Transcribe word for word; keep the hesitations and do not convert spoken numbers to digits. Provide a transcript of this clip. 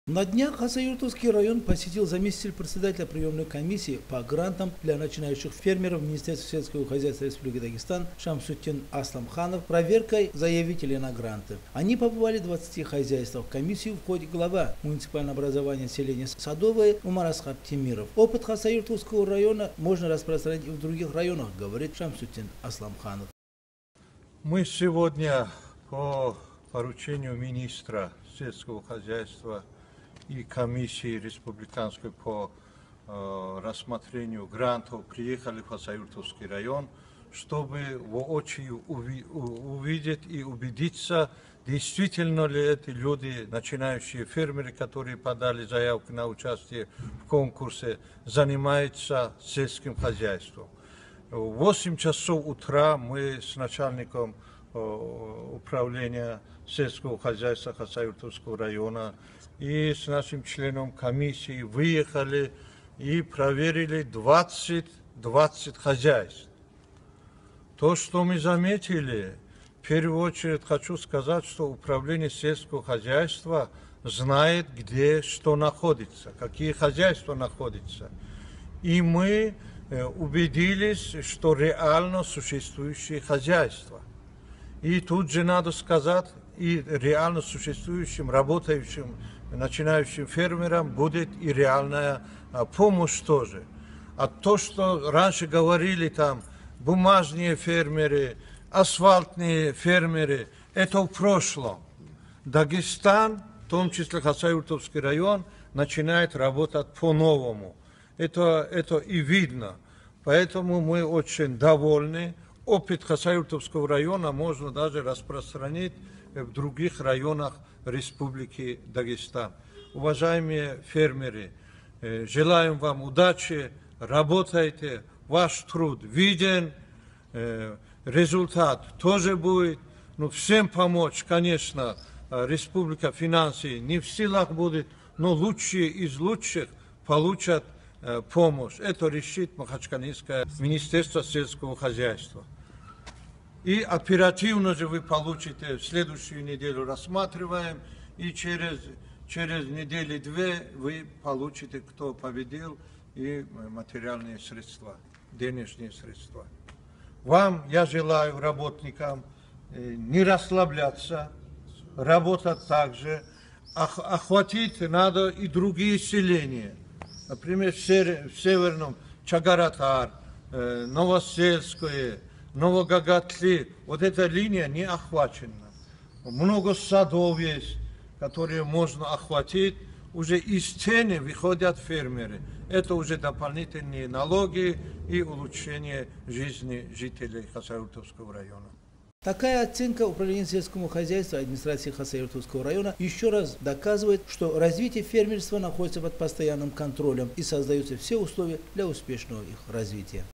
На днях Хасавюртовский район посетил заместитель председателя приемной комиссии по грантам для начинающих фермеров Министерства сельского хозяйства Республики Дагестан Шамсутдин Асламханов проверкой заявителей на гранты. Они побывали в двадцати хозяйствах. В комиссию входит глава муниципального образования населения Садовое Умар Асхаб Тимиров. Опыт Хасавюртовского района можно распространить и в других районах, говорит Шамсутдин Асламханов. Мы сегодня по поручению министра сельского хозяйства и комиссии республиканской по э, рассмотрению грантов приехали в Хасавюртовский район, чтобы воочию уви увидеть и убедиться, действительно ли эти люди, начинающие фермеры, которые подали заявку на участие в конкурсе, занимаются сельским хозяйством. В восемь часов утра мы с начальником э, управления сельского хозяйства Хасавюртовского района и с нашим членом комиссии выехали и проверили двадцать хозяйств. То, что мы заметили, в первую очередь хочу сказать, что управление сельского хозяйства знает, где что находится, какие хозяйства находятся. И мы убедились, что реально существующие хозяйства. И тут же надо сказать, и реально существующим, работающим, начинающим фермерам будет и реальная помощь тоже. А то, что раньше говорили там бумажные фермеры, асфальтные фермеры, это в прошлом. Дагестан, в том числе Хасавюртовский район, начинает работать по-новому. Это, это и видно. Поэтому мы очень довольны. Опыт Хасавюртовского района можно даже распространить в других районах Республики Дагестан. Уважаемые фермеры, желаем вам удачи, работайте, ваш труд виден, результат тоже будет. Но всем помочь, конечно, Республика финансы не в силах будет, но лучшие из лучших получат помощь. Это решит Махачкалинское министерство сельского хозяйства. И оперативно же вы получите, в следующую неделю рассматриваем, и через, через неделю-две вы получите, кто победил, и материальные средства, денежные средства. Вам я желаю, работникам, не расслабляться, работать так же, охватить надо и другие селения. Например, в Северном Чагаратар, Новосельское, Новогагатли, вот эта линия не охвачена. Много садов есть, которые можно охватить. Уже из цены выходят фермеры. Это уже дополнительные налоги и улучшение жизни жителей Хасавюртовского района. Такая оценка управления сельскому хозяйству администрации Хасавюртовского района еще раз доказывает, что развитие фермерства находится под постоянным контролем и создаются все условия для успешного их развития.